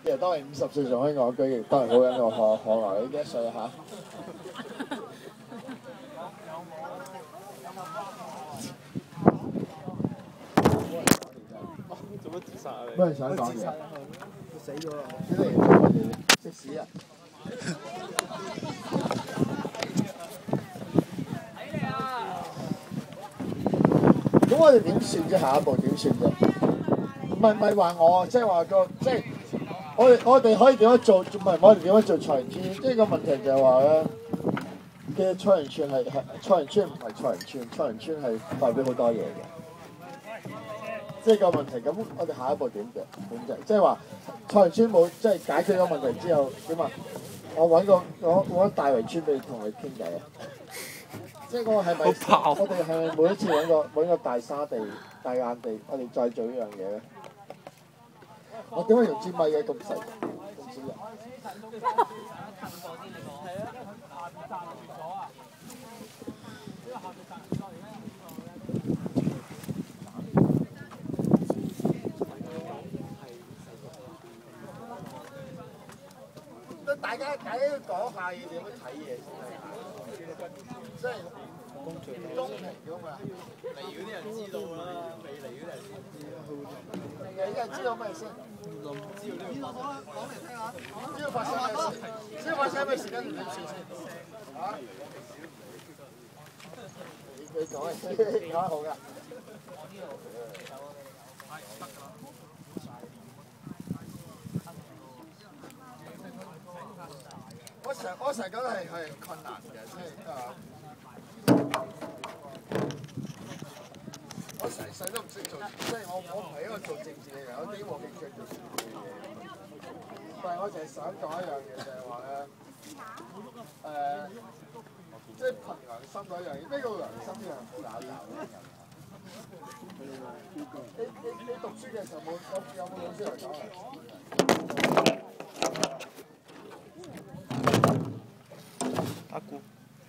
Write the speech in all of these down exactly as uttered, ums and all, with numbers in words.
其實當你五十歲仲可以戇居，亦當然好緊個可可愛。你幾多歲啊？ 做乜自殺啊你？ 乜想講嘢？ 佢死咗啦！ 你嚟食屎啊！咁我哋點算啫？下一步點算啫？唔係唔係話我，即係話個即係我哋我哋可以點樣做？唔係我哋點樣做菜園村？即係個問題就係話咧，其實菜園村係係菜園村唔係菜園村，菜園村係代表好多嘢嘅。即係個問題，咁我哋下一步點嘅點就即係話菜園村冇即係解決咗問題之後點啊？我揾個我揾大圍村俾你同你傾偈啊！即係我係咪我哋係咪每一次揾個揾個大沙地、大硬地，我哋再做呢樣嘢咧？我點解用支咪嘅咁細咁少人？大家大家要講下要點樣睇嘢先，即係公平㗎嘛。嚟嗰啲人知道啦，未嚟嗰啲人先知啦。嚟嘅人知道咩先？知道呢個講嚟聽下。知道發生咩事？知道發生咩事跟住點算先？嚇？你講啊，講得好㗎。我成我成日覺得係係困難嘅，即係啊！我成世都唔識做，即係我我唔係一個做政治嘅人，我點冇興趣做政治嘅嘢？但係我淨係想講一樣嘢，就係話咧，誒，即係憑良心嗰樣嘢。咩叫良心呢樣好搞搞嘅？你你你讀書嘅時候冇有有冇老師嚟講啊？ 阿姑。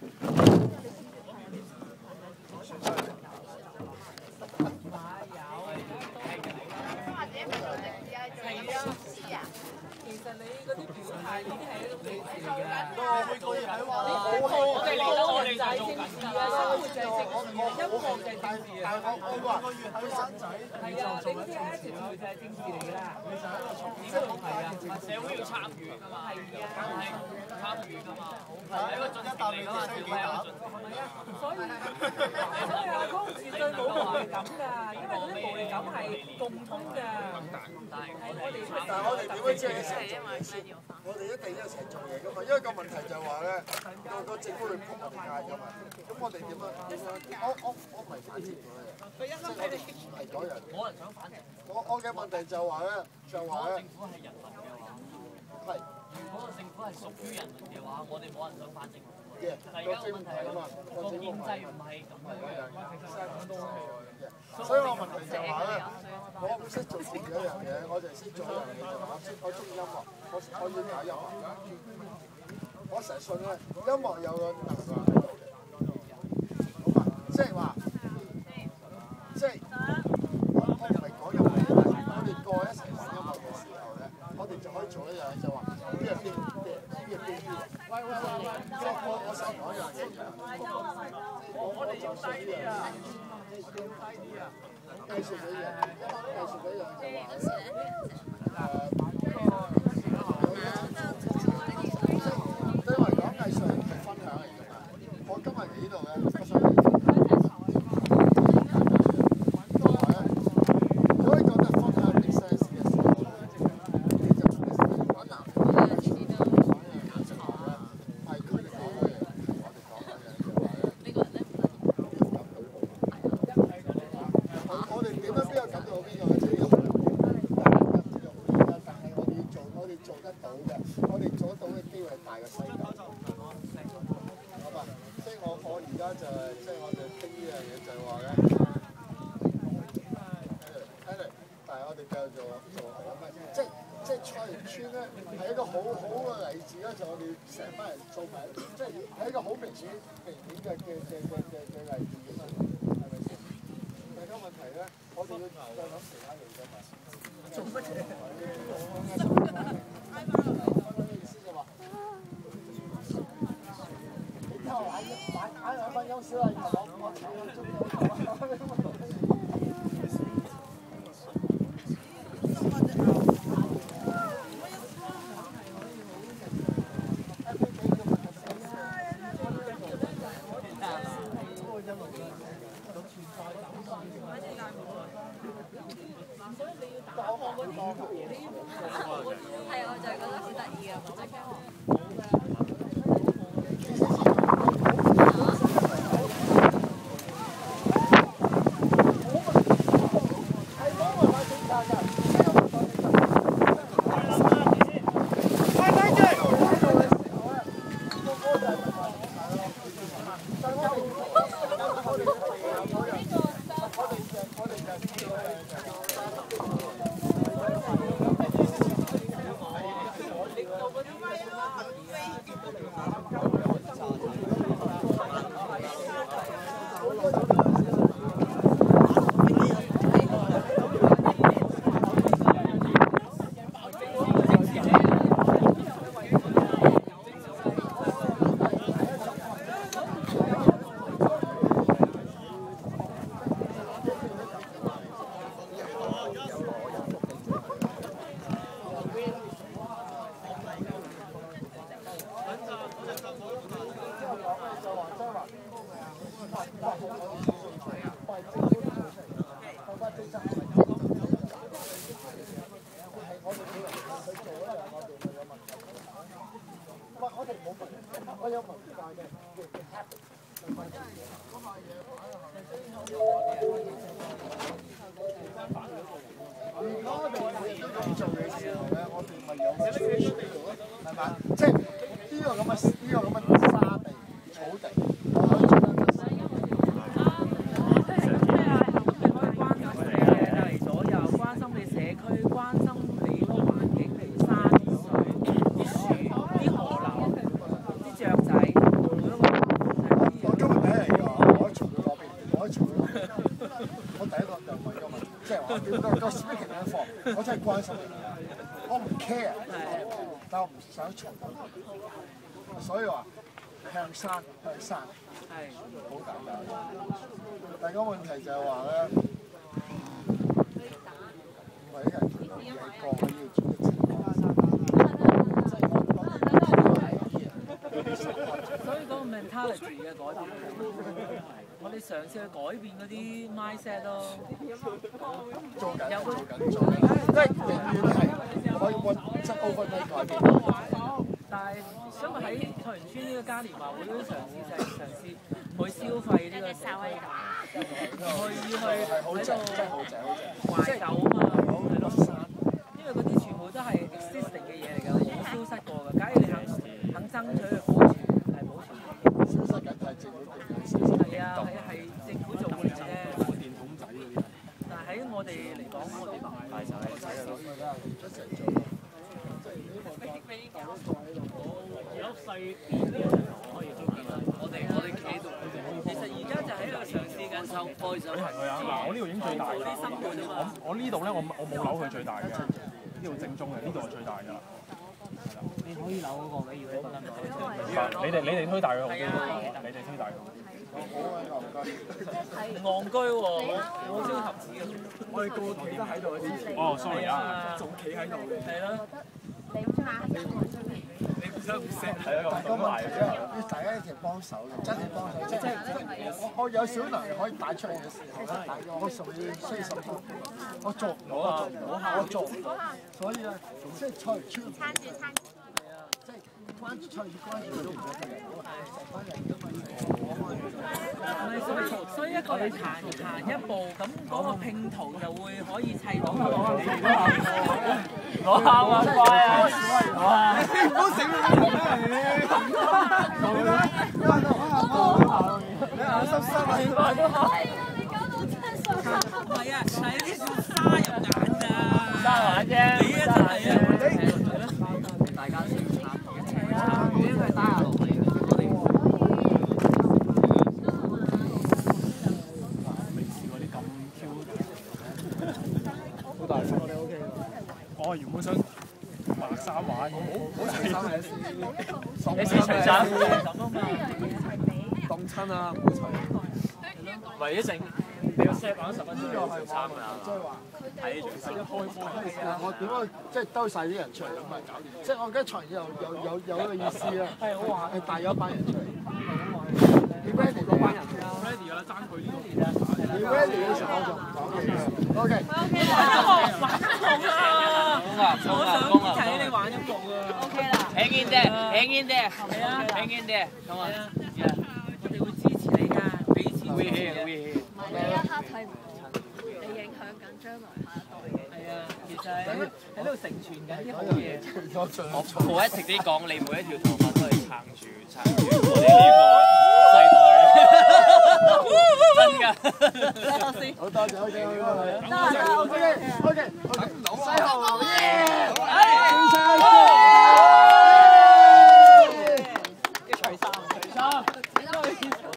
其實你嗰啲表態呢啲係一種政治嚟㗎。 每個月喺話， 我哋嚟咗，我哋就係政治啊，生活就係政治，音樂就係政治啊。 但係我我話個月喺生仔， 係啊，你嗰啲係一條條就係政治嚟㗎啦。 你就喺度從事係啊， 社會要參與㗎嘛， 係啊， 係參與㗎嘛，係一個進程嚟㗎嘛，小朋友進程。 係啊，所以所以阿公絕對冇無力感㗎，因為嗰啲無力感係共通㗎。係我哋但係我哋點樣知係一齊做嘢先？我哋一定一齊做嘢㗎嘛，因為個問題就係話咧，個個政府會撲我哋街㗎嘛。咁我哋點樣點樣？我我我唔係反政府嘅人，即係我哋唔係嗰樣。 冇人想反政府。 我我嘅問題就話咧，就話咧， 政府係人民嘅話， 係如果個政府係屬於人民嘅話，我哋冇人想反政府。 嘅但係而個政府家個問題係係啊嘛，個個政府係建制唔係咁樣樣。 所以我問題就係話咧，我唔識做自己一樣嘢，我就係識做一樣嘢就係我識我中意音樂，我我要搞音樂。我成日信咧，音樂有個能量喺度嘅，好嘛？即係話，即係我我唔係講音樂，我哋過一齊玩音樂嘅時候咧，我哋就可以做一樣嘢，就話邊個邊邊邊個邊邊。喂喂喂喂！我我我成日講一樣嘢嘅，我哋要低啲啊！藝術嘅嘢，藝術嘅嘢就話誒，對我嚟講，藝術係分享嚟㗎嘛。我今日嚟呢度咧，我想分享。同埋咧，如果你覺得分享 make sense 嘅時候，你就揾男嘅講一樣嘢，係佢哋講嘅嘢，我哋講嘅嘢就話咧。我哋點樣邊個感到邊個嘅？即係要但係我哋要做，我哋做得到嘅，我哋做得到嘅機會係大過世界。好嘛？即係我我而家就係即係我哋傾呢樣嘢就係話咧，睇嚟，但係我哋繼續做做好咩？即係即係菜園村咧係一個好好嘅例子啦，就我哋成班人做埋，即係係一個好明顯明顯嘅嘅嘅嘅嘅嘅例子㗎嘛，係咪先？但係個問題咧，我哋要再諗其他嘢㗎嘛。做乜嘢？ 做嘅時候咧，我哋咪有係嘛？即係呢個咁嘅呢個咁嘅沙地、草地，我可以做得得。 左右關心你社區，關心你個環境，譬如山水、啲樹、啲河流、啲雀仔。 我今日第一日嘅，我喺從嗰邊，我喺從嗰邊，我第一個就問個問題，即係話點個個 speaking 嘅課，我真係關心你，我唔 care，但我唔想從，所以話向山向山，係好簡單。但係個問題就係話咧。每個人有個可以做嘅情況， 所以嗰個 mentality 嘅改變，我哋嘗試去改變嗰啲 mindset 咯。 做緊，做緊，做緊，即係永遠係可以揾即係 overnight 改變。 但係因為喺菜園村呢個嘉年華會都嘗試就係嘗試去消費呢個社區，去去喺度懷舊啊嘛。因為嗰啲全部都係 existing 嘅嘢嚟㗎，冇消失過㗎。假如你肯肯爭取去保存，係保存。 消失緊係政府定嘅消失。 係啊，係係政府做嘅啫。電筒仔嗰啲。但係喺我哋嚟講，我哋係就係仔咯。 一齊做。 有細啲嘅可以做緊啦。我哋我哋企喺度， 其實而家就喺度嘗試緊收開手。 係佢啊！嗱，我呢度已經最大㗎。我我呢度咧，我我冇扭佢最大嘅，呢度正宗嘅，呢度係最大㗎啦。 你可以扭嗰個嘅，如果你覺得唔好。你哋你哋推大佢好啲，你哋推大佢好啲。 戇居喎，我先合紙嘅。 我哋個個企得喺度嗰啲。 哦 ，sorry 啊， 仲企喺度嘅。 係咯。 但係個問題咧，要大家一齊幫手嘅，真係幫手。即係我我有小能力可以帶出嚟嘅時候咧，我屬於四十分，我做唔到，我做唔到，我做唔到。所以咧，即係菜園村，即係關注菜園關注都唔得嘅，成班人都咪所以所以一個你行行一步，咁嗰個拼圖就會可以砌到。 攞下啊！快啊！哇！ 你唔好醒啦！你眼濕濕啊！ 你搞到真係傻傻。唔係啊，係啲沙入眼㗎。 沙眼啫。 你啊真係啊！ 大家一齊啊！因為打下落嚟，我哋未試過啲咁 Q。 好大風，你 OK 㗎？ 我原本想白衫玩， 好除衫嘅先， 你先除衫。 凍親啊！唔好除。 咪一整，你要 set 玩十分鐘呢個係衫㗎。 即係話睇住先。 一開波，我點樣即係兜晒啲人出嚟咁咪搞掂？即係我而家場有有有有一個意思啦，係我話係帶咗一班人出嚟。你 ready 嗰班人 ready 啦，爭佢呢個。 你 ready 嘅時候我就唔講嘢啦。OK。 玩一局，玩一局啊！我想睇你玩一局啊！OK 啦。 in there, hang in there, 係啊 hang in there，咁啊係啊，我哋會支持你㗎，俾錢支持 ，we 你 here 嘅。 we here。 唔係你一刻睇唔到，你影響緊將來下一代嘅。 係啊，其實喺喺度承傳緊啲好嘢。 我我一直啲講，你每一條頭髮都係撐住撐住我哋呢個世代，真㗎。 好多謝，好謝，好謝。 得得 OK OK OK，西豪耶！ 一除衫，除衫。